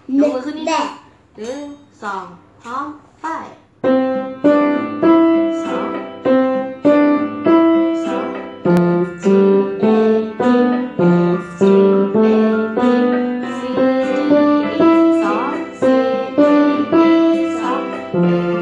ยกมือขึ้นนิดนึงหนึ่งสองพร้อมไปสองสอง G A B F G A B C D E สอง C D E สอง